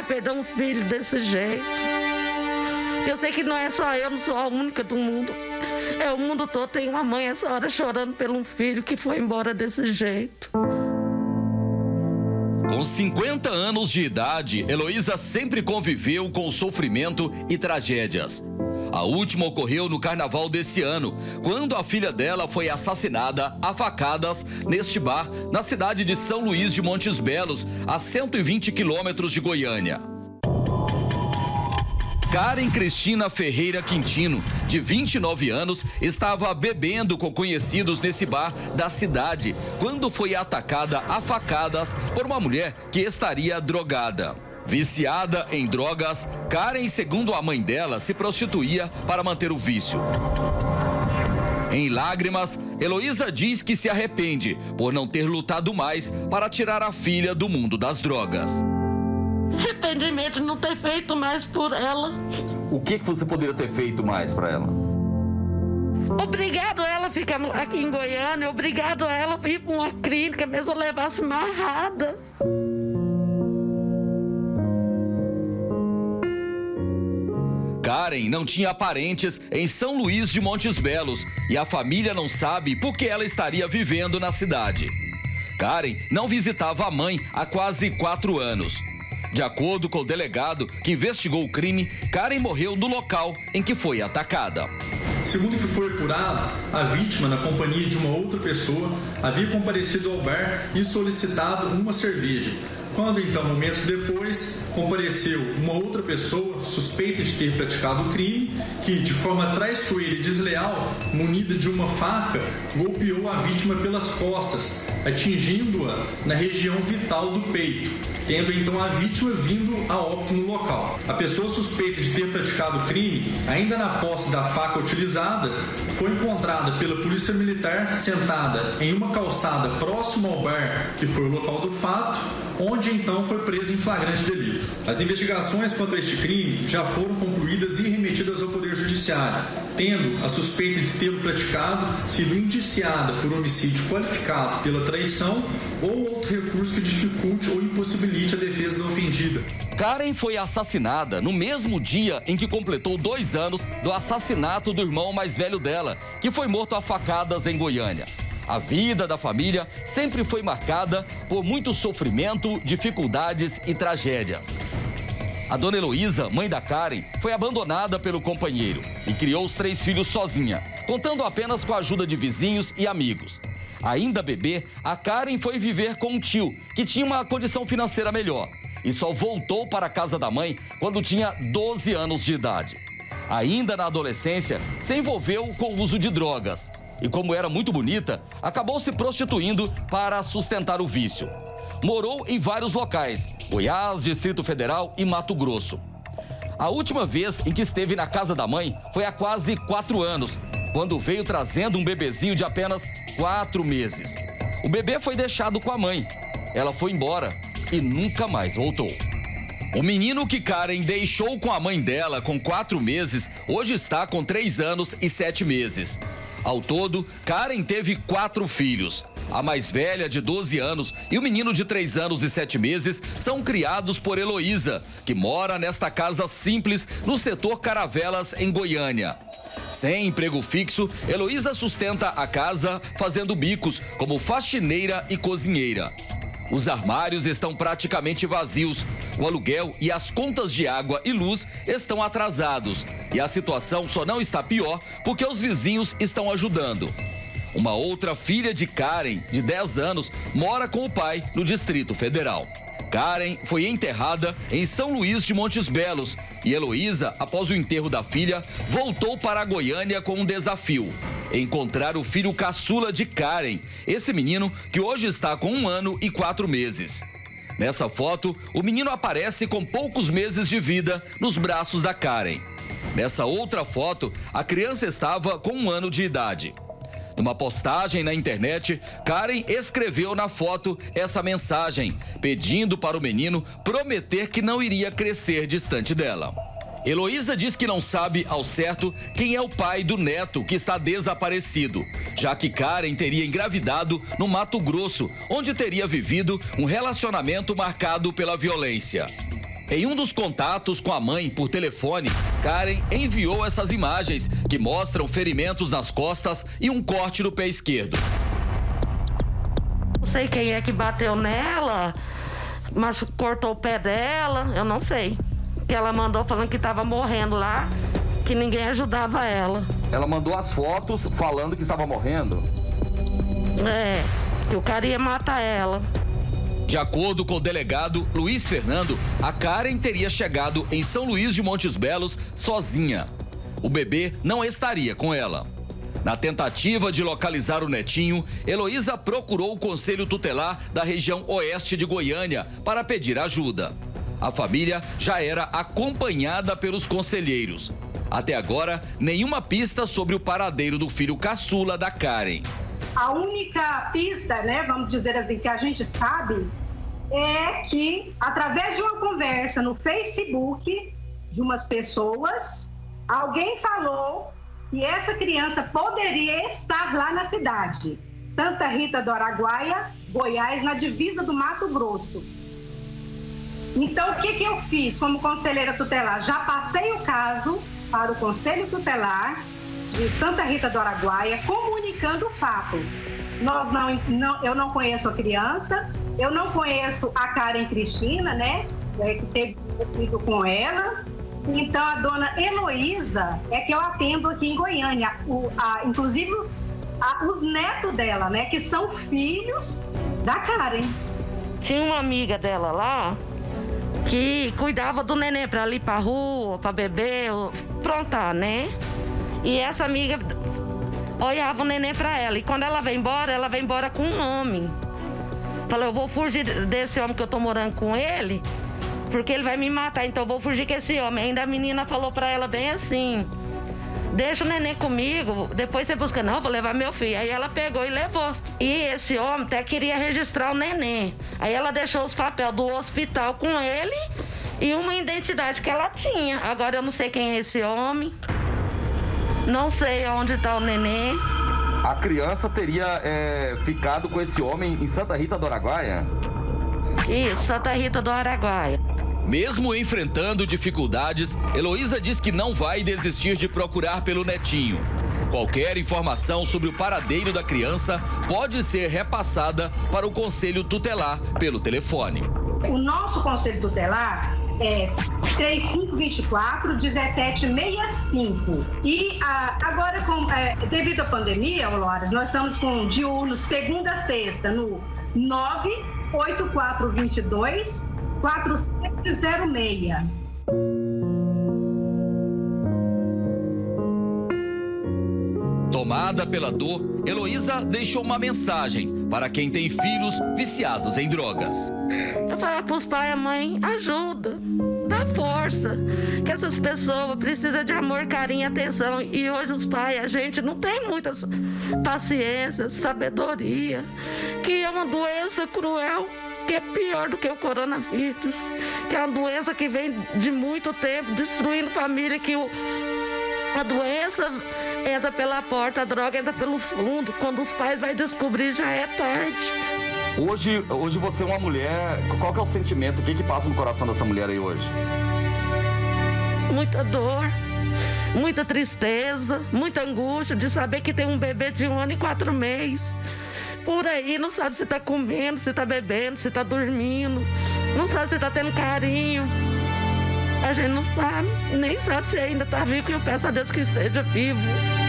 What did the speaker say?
perder um filho desse jeito. Eu sei que não é só eu, não sou a única do mundo. É o mundo todo, tem uma mãe essa hora chorando por um filho que foi embora desse jeito. Com 50 anos de idade, Heloísa sempre conviveu com sofrimento e tragédias. A última ocorreu no carnaval desse ano, quando a filha dela foi assassinada a facadas neste bar, na cidade de São Luís de Montes Belos, a 120 quilômetros de Goiânia. Karen Cristina Ferreira Quintino, de 29 anos, estava bebendo com conhecidos nesse bar da cidade, quando foi atacada a facadas por uma mulher que estaria drogada. Viciada em drogas, Karen, segundo a mãe dela, se prostituía para manter o vício. Em lágrimas, Heloísa diz que se arrepende por não ter lutado mais para tirar a filha do mundo das drogas. Arrependimento de não ter feito mais por ela. O que você poderia ter feito mais para ela? Obrigado a ela ficar aqui em Goiânia, obrigado a ela ir para uma clínica, mesmo eu levasse amarrada. Karen não tinha parentes em São Luís de Montes Belos e a família não sabe por que ela estaria vivendo na cidade. Karen não visitava a mãe há quase 4 anos. De acordo com o delegado que investigou o crime, Karen morreu no local em que foi atacada. Segundo o que foi apurado, a vítima, na companhia de uma outra pessoa, havia comparecido ao bar e solicitado uma cerveja. Quando, então, momentos depois, compareceu uma outra pessoa suspeita de ter praticado o crime, que, de forma traiçoeira e desleal, munida de uma faca, golpeou a vítima pelas costas, atingindo-a na região vital do peito, tendo então a vítima vindo a óbito no local. A pessoa suspeita de ter praticado o crime, ainda na posse da faca utilizada, foi encontrada pela polícia militar sentada em uma calçada próxima ao bar, que foi o local do fato, onde então foi presa em flagrante delito. As investigações quanto a este crime já foram concluídas e remetidas ao Poder Judiciário, tendo a suspeita de tê-lo praticado sido indiciada por homicídio qualificado pela traição ou outro recurso que dificulte ou impossibilite a defesa da ofendida. Karen foi assassinada no mesmo dia em que completou 2 anos do assassinato do irmão mais velho dela, que foi morto a facadas em Goiânia. A vida da família sempre foi marcada por muito sofrimento, dificuldades e tragédias. A dona Heloísa, mãe da Karen, foi abandonada pelo companheiro e criou os 3 filhos sozinha, contando apenas com a ajuda de vizinhos e amigos. Ainda bebê, a Karen foi viver com um tio, que tinha uma condição financeira melhor, e só voltou para a casa da mãe quando tinha 12 anos de idade. Ainda na adolescência, se envolveu com o uso de drogas. E como era muito bonita, acabou se prostituindo para sustentar o vício. Morou em vários locais, Goiás, Distrito Federal e Mato Grosso. A última vez em que esteve na casa da mãe foi há quase 4 anos, quando veio trazendo um bebezinho de apenas 4 meses. O bebê foi deixado com a mãe. Ela foi embora e nunca mais voltou. O menino que Karen deixou com a mãe dela com 4 meses, hoje está com 3 anos e 7 meses. Ao todo, Karen teve 4 filhos. A mais velha, de 12 anos, e o menino de 3 anos e 7 meses são criados por Heloísa, que mora nesta casa simples no setor Caravelas, em Goiânia. Sem emprego fixo, Heloísa sustenta a casa fazendo bicos como faxineira e cozinheira. Os armários estão praticamente vazios, o aluguel e as contas de água e luz estão atrasados. E a situação só não está pior porque os vizinhos estão ajudando. Uma outra filha de Karen, de 10 anos, mora com o pai no Distrito Federal. Karen foi enterrada em São Luís de Montes Belos e Heloísa, após o enterro da filha, voltou para a Goiânia com um desafio: encontrar o filho caçula de Karen, esse menino que hoje está com 1 ano e 4 meses. Nessa foto, o menino aparece com poucos meses de vida nos braços da Karen. Nessa outra foto, a criança estava com 1 ano de idade. Numa postagem na internet, Karen escreveu na foto essa mensagem, pedindo para o menino prometer que não iria crescer distante dela. Heloísa diz que não sabe ao certo quem é o pai do neto que está desaparecido, já que Karen teria engravidado no Mato Grosso, onde teria vivido um relacionamento marcado pela violência. Em um dos contatos com a mãe por telefone, Karen enviou essas imagens que mostram ferimentos nas costas e um corte no pé esquerdo. Não sei quem é que bateu nela, mas cortou o pé dela, eu não sei. Que ela mandou falando que estava morrendo lá, que ninguém ajudava ela. Ela mandou as fotos falando que estava morrendo? É, que o cara ia matar ela. De acordo com o delegado Luiz Fernando, a Karen teria chegado em São Luís de Montes Belos sozinha. O bebê não estaria com ela. Na tentativa de localizar o netinho, Heloísa procurou o Conselho Tutelar da região oeste de Goiânia para pedir ajuda. A família já era acompanhada pelos conselheiros. Até agora, nenhuma pista sobre o paradeiro do filho caçula da Karen. A única pista, né, vamos dizer assim, que a gente sabe é que, através de uma conversa no Facebook de umas pessoas, alguém falou que essa criança poderia estar lá na cidade, Santa Rita do Araguaia, Goiás, na divisa do Mato Grosso. Então, o que eu fiz como conselheira tutelar? Já passei o caso para o Conselho Tutelar de Santa Rita do Araguaia, comunicando o fato. Eu não conheço a criança, eu não conheço a Karen Cristina, né, que teve filho com ela. Então, a dona Heloísa é que eu atendo aqui em Goiânia, inclusive os netos dela, né, que são filhos da Karen. Tinha uma amiga dela lá que cuidava do neném para ir pra rua, para beber, aprontar, né? E essa amiga olhava o neném pra ela. E quando ela vem embora com um homem. Falei, eu vou fugir desse homem que eu tô morando com ele, porque ele vai me matar, então eu vou fugir com esse homem. Ainda a menina falou pra ela bem assim, deixa o neném comigo, depois você busca. Não, vou levar meu filho. Aí ela pegou e levou. E esse homem até queria registrar o neném. Aí ela deixou os papéis do hospital com ele e uma identidade que ela tinha. Agora eu não sei quem é esse homem. Não sei onde está o neném. A criança teria ficado com esse homem em Santa Rita do Araguaia? Isso, Santa Rita do Araguaia. Mesmo enfrentando dificuldades, Heloísa diz que não vai desistir de procurar pelo netinho. Qualquer informação sobre o paradeiro da criança pode ser repassada para o Conselho Tutelar pelo telefone. O nosso Conselho Tutelar é 3524-1765. E agora, devido à pandemia, Loras, nós estamos com diurnos segunda a sexta no 98422-4706. Tomada pela dor, Heloísa deixou uma mensagem para quem tem filhos viciados em drogas. Eu falo para os pais, a mãe, ajuda, dá força, que essas pessoas precisam de amor, carinho e atenção. E hoje os pais, a gente não tem muita paciência, sabedoria, que é uma doença cruel, que é pior do que o coronavírus, que é uma doença que vem de muito tempo, destruindo família, que a doença entra pela porta, a droga entra pelo fundo. Quando os pais vão descobrir, já é tarde. Hoje você é uma mulher, qual que é o sentimento? O que passa no coração dessa mulher aí hoje? Muita dor, muita tristeza, muita angústia de saber que tem um bebê de 1 ano e 4 meses. Por aí, não sabe se tá comendo, se tá bebendo, se tá dormindo. Não sabe se tá tendo carinho. A gente não sabe, nem sabe se ainda tá vivo, e eu peço a Deus que esteja vivo.